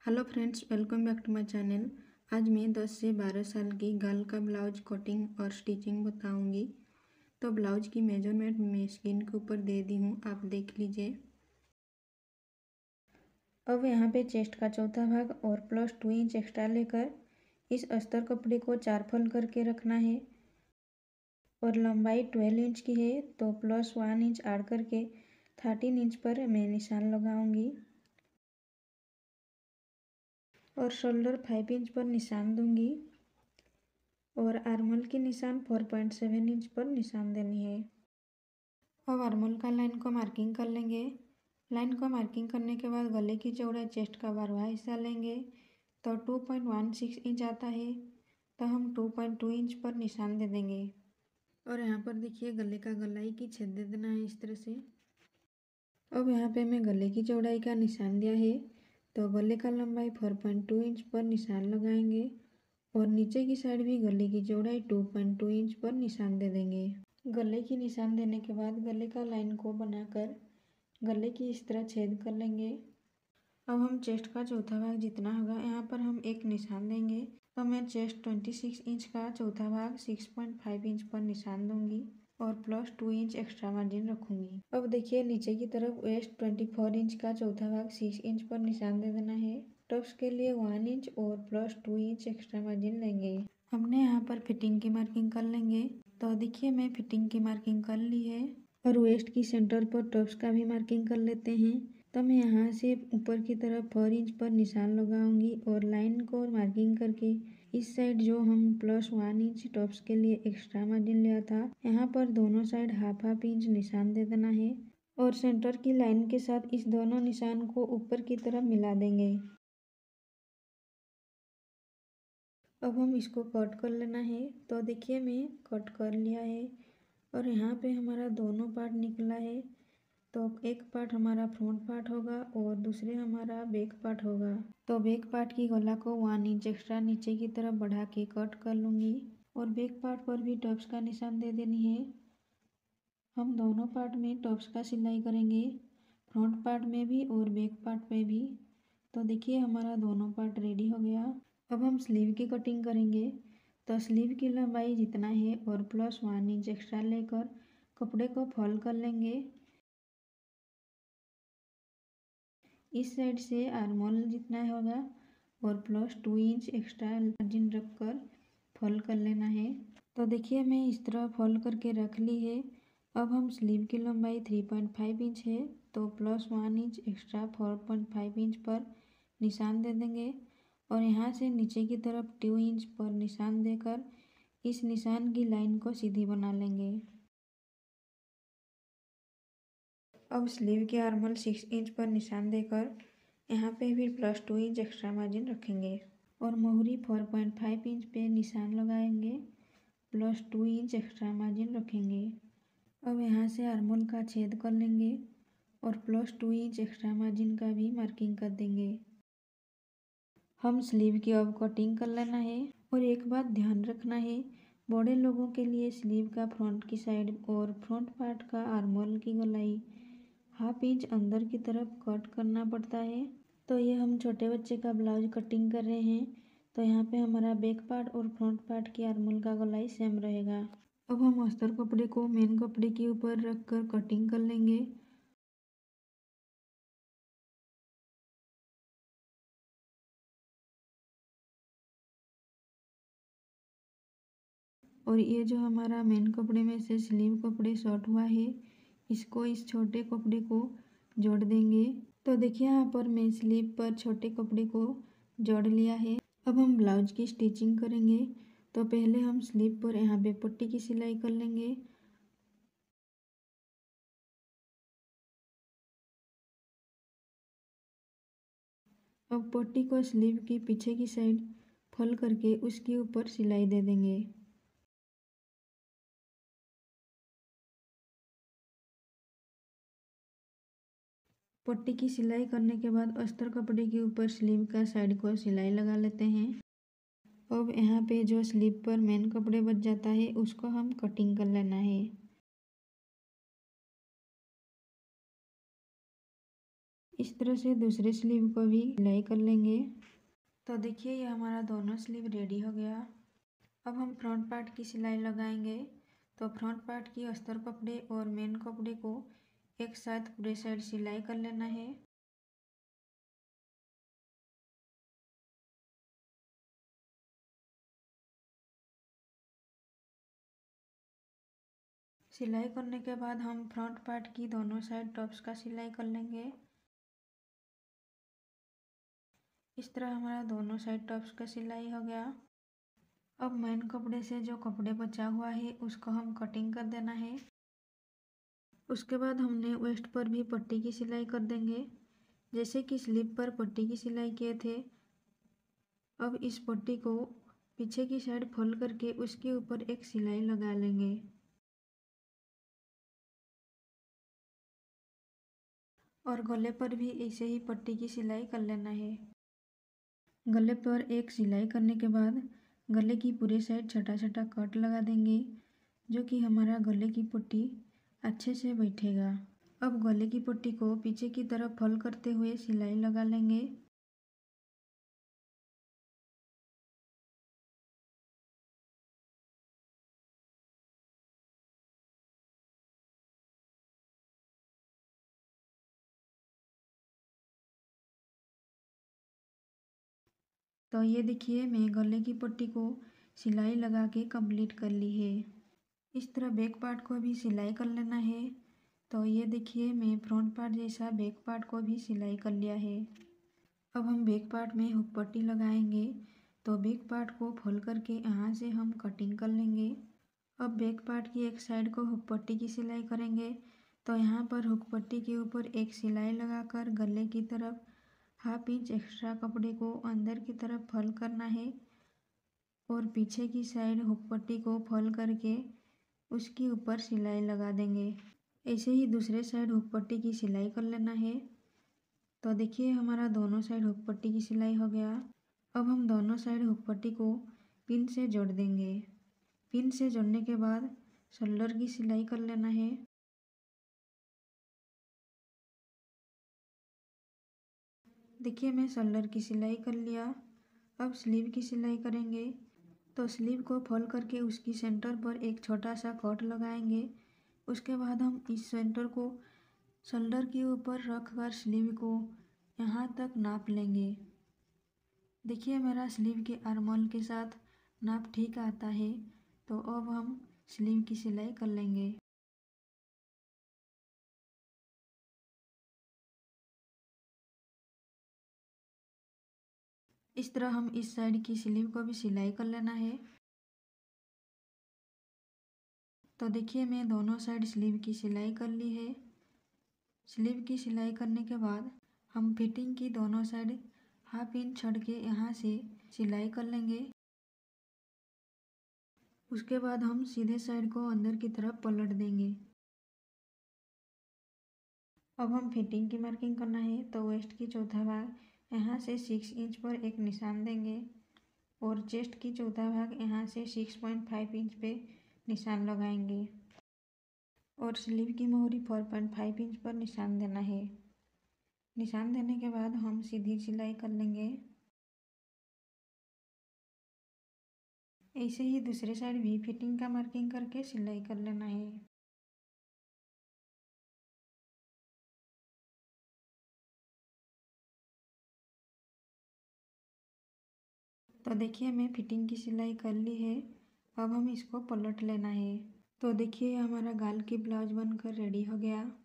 Hello friends, welcome back to my channel. आज मैं 10 से 12 साल की गर्ल का ब्लाउज कटिंग और स्टिचिंग बताऊंगी। तो ब्लाउज की मेजरमेंट मैं स्क्रीन के ऊपर दे दी हूँ, आप देख लीजिए। अब यहाँ पे चेस्ट का चौथा भाग और +2 इंच एक्स्ट्रा लेकर इस अस्तर कपड़े को 4 फोल्ड करके रखना है। और लंबाई 12 इंच की है तो +1 इंच ऐड करके 13 इंच पर मैं निशान लगाऊंगी। और शोल्डर 5 इंच पर निशान दूंगी। और आर्मल की निशान 4.7 इंच पर निशान देनी है। अब आर्मल का लाइन को मार्किंग कर लेंगे। लाइन को मार्किंग करने के बाद गले की चौड़ाई चेस्ट का 12वां हिस्सा लेंगे तो 2.16 इंच आता है। तो हम 2.2 इंच पर निशान दे देंगे। और यहाँ पर देखिए गले का गलाई की छेद दे देना है इस तरह से। अब यहाँ पे मैं गले की चौड़ाई का निशान दिया है तो गले का लंबाई 4.2 इंच पर निशान लगाएंगे। और नीचे की साइड भी गले की चौड़ाई 2.2 इंच पर निशान दे देंगे। गले की निशान देने के बाद गले का लाइन को बनाकर गले की इस तरह छेद कर लेंगे। अब हम चेस्ट का चौथा भाग जितना होगा यहाँ पर हम एक निशान देंगे। तो मैं चेस्ट 26 इंच का चौथा भाग 6.5 इंच पर निशान दूंगी और +2 इंच एक्स्ट्रा मार्जिन रखूंगी। अब देखिए नीचे की तरफ वेस्ट 24 इंच का चौथा भाग 6 इंच पर निशान दे देना है। टॉप्स के लिए 1 इंच और +2 इंच एक्स्ट्रा मार्जिन लेंगे। हमने यहाँ पर फिटिंग की मार्किंग कर लेंगे। तो देखिए मैं फिटिंग की मार्किंग कर ली है। और वेस्ट की सेंटर पर टॉप्स का भी मार्किंग कर लेते हैं। तो मैं यहाँ से ऊपर की तरफ 4 इंच पर निशान लगाऊंगी और लाइन को मार्किंग करके इस साइड जो हम +1 इंच टॉप्स के लिए एक्स्ट्रा मार्जिन लिया था यहाँ पर दोनों साइड हाफ इंच निशान दे देना है। और सेंटर की लाइन के साथ इस दोनों निशान को ऊपर की तरफ मिला देंगे। अब हम इसको कट कर लेना है। तो देखिए मैं कट कर लिया है। और यहाँ पे हमारा दोनों पार्ट निकला है। तो एक पार्ट हमारा फ्रंट पार्ट होगा और दूसरे हमारा बैक पार्ट होगा। तो बैक पार्ट की गला को 1 इंच एक्स्ट्रा नीचे की तरफ बढ़ा के कट कर लूँगी। और बैक पार्ट पर भी टॉप्स का निशान दे देनी है। हम दोनों पार्ट में टॉप्स का सिलाई करेंगे, फ्रंट पार्ट में भी और बैक पार्ट में भी। तो देखिए हमारा दोनों पार्ट रेडी हो गया। अब हम स्लीव की कटिंग करेंगे। तो स्लीव की लंबाई जितना है और +1 इंच एक्स्ट्रा लेकर कपड़े को फोल्ड कर लेंगे। इस साइड से आर्मोल जितना होगा और +2 इंच एक्स्ट्रा मार्जिन रखकर फोल्ड कर लेना है। तो देखिए मैं इस तरह फोल्ड करके रख ली है। अब हम स्लीव की लंबाई 3.5 इंच है तो +1 इंच एक्स्ट्रा 4.5 इंच पर निशान दे देंगे। और यहाँ से नीचे की तरफ 2 इंच पर निशान देकर इस निशान की लाइन को सीधी बना लेंगे। अब स्लीव के आर्मल 6 इंच पर निशान देकर यहाँ पे भी +2 इंच एक्स्ट्रा मार्जिन रखेंगे। और मोहरी 4.5 इंच पे निशान लगाएंगे, +2 इंच एक्स्ट्रा मार्जिन रखेंगे। अब यहाँ से आर्मोल का छेद कर लेंगे और +2 इंच एक्स्ट्रा मार्जिन का भी मार्किंग कर देंगे। हम स्लीव की अब कटिंग कर लेना है। और एक बात ध्यान रखना है, बड़े लोगों के लिए स्लीव का फ्रंट की साइड और फ्रंट पार्ट का आर्मोल की गोलाई हाफ इंच अंदर की तरफ कट करना पड़ता है। तो ये हम छोटे बच्चे का ब्लाउज कटिंग कर रहे हैं तो यहाँ पे हमारा बैक पार्ट और फ्रंट पार्ट की आर्मोल का गोलाई सेम रहेगा। अब हम अस्तर कपड़े को मेन कपड़े के ऊपर रखकर कटिंग कर लेंगे। और ये जो हमारा मेन कपड़े में से स्लीव कपड़े शॉर्ट हुआ है इसको इस छोटे कपड़े को जोड़ देंगे। तो देखिए यहाँ पर मैं स्लीव पर छोटे कपड़े को जोड़ लिया है। अब हम ब्लाउज की स्टिचिंग करेंगे। तो पहले हम स्लीव पर यहाँ पे पट्टी की सिलाई कर लेंगे। अब पट्टी को स्लीव की पीछे की साइड फोल्ड करके उसके ऊपर सिलाई दे देंगे। पट्टी की सिलाई करने के बाद अस्तर कपड़े के ऊपर स्लीव का साइड को सिलाई लगा लेते हैं। अब यहाँ पे जो स्लीव पर मेन कपड़े बच जाता है उसको हम कटिंग कर लेना है। इस तरह से दूसरे स्लीव को भी सिलाई कर लेंगे। तो देखिए ये हमारा दोनों स्लीव रेडी हो गया। अब हम फ्रंट पार्ट की सिलाई लगाएंगे। तो फ्रंट पार्ट की अस्तर कपड़े और मेन कपड़े को एक साथ पूरे साइड सिलाई कर लेना है। सिलाई करने के बाद हम फ्रंट पार्ट की दोनों साइड टॉप्स का सिलाई कर लेंगे। इस तरह हमारा दोनों साइड टॉप्स का सिलाई हो गया। अब मेन कपड़े से जो कपड़े बचा हुआ है उसको हम कटिंग कर देना है। उसके बाद हमने वेस्ट पर भी पट्टी की सिलाई कर देंगे, जैसे कि स्लीव पर पट्टी की सिलाई किए थे। अब इस पट्टी को पीछे की साइड फोल्ड करके उसके ऊपर एक सिलाई लगा लेंगे। और गले पर भी ऐसे ही पट्टी की सिलाई कर लेना है। गले पर एक सिलाई करने के बाद गले की पूरी साइड छोटा छोटा कट लगा देंगे, जो कि हमारा गले की पट्टी अच्छे से बैठेगा। अब गले की पट्टी को पीछे की तरफ फोल्ड करते हुए सिलाई लगा लेंगे। तो ये देखिए मैं गले की पट्टी को सिलाई लगा के कंप्लीट कर ली है। इस तरह बैक पार्ट को भी सिलाई कर लेना है। तो ये देखिए मैं फ्रंट पार्ट जैसा बैक पार्ट को भी सिलाई कर लिया है। अब हम बैक पार्ट में हुक पट्टी लगाएंगे। तो बैक पार्ट को फोल्ड करके यहाँ से हम कटिंग कर लेंगे। अब बैक पार्ट की एक साइड को हुक पट्टी की सिलाई करेंगे। तो यहाँ पर हुक पट्टी के ऊपर एक सिलाई लगाकर गले की तरफ हाफ इंच एक्स्ट्रा कपड़े को अंदर की तरफ फोल्ड करना है और पीछे की साइड हुक पट्टी को फोल्ड करके उसके ऊपर सिलाई लगा देंगे। ऐसे ही दूसरे साइड हुक पट्टी की सिलाई कर लेना है। तो देखिए हमारा दोनों साइड हुक पट्टी की सिलाई हो गया। अब हम दोनों साइड हुक पट्टी को पिन से जोड़ देंगे। पिन से जोड़ने के बाद शोल्डर की सिलाई कर लेना है। देखिए मैं शोल्डर की सिलाई कर लिया। अब स्लीव की सिलाई करेंगे। तो स्लीव को फोल्ड करके उसकी सेंटर पर एक छोटा सा कट लगाएंगे। उसके बाद हम इस सेंटर को शोल्डर के ऊपर रख कर स्लीव को यहाँ तक नाप लेंगे। देखिए मेरा स्लीव के आर्महोल के साथ नाप ठीक आता है। तो अब हम स्लीव की सिलाई कर लेंगे। इस तरह हम इस साइड की स्लीव को भी सिलाई कर लेना है। तो देखिए मैं दोनों साइड स्लीव की सिलाई कर ली है। स्लीव की सिलाई करने के बाद हम फिटिंग की दोनों साइड हाफ इंच छोड़ के यहाँ से सिलाई कर लेंगे। उसके बाद हम सीधे साइड को अंदर की तरफ पलट देंगे। अब हम फिटिंग की मार्किंग करना है। तो वेस्ट की चौथा भाग यहाँ से 6 इंच पर एक निशान देंगे और चेस्ट की चौथा भाग यहाँ से 6.5 इंच पे निशान लगाएंगे और स्लीव की मोहरी 4.5 इंच पर निशान देना है। निशान देने के बाद हम सीधी सिलाई कर लेंगे। ऐसे ही दूसरे साइड भी फिटिंग का मार्किंग करके सिलाई कर लेना है। तो देखिए मैं फिटिंग की सिलाई कर ली है। अब हम इसको पलट लेना है। तो देखिए हमारा गाल की ब्लाउज बनकर रेडी हो गया।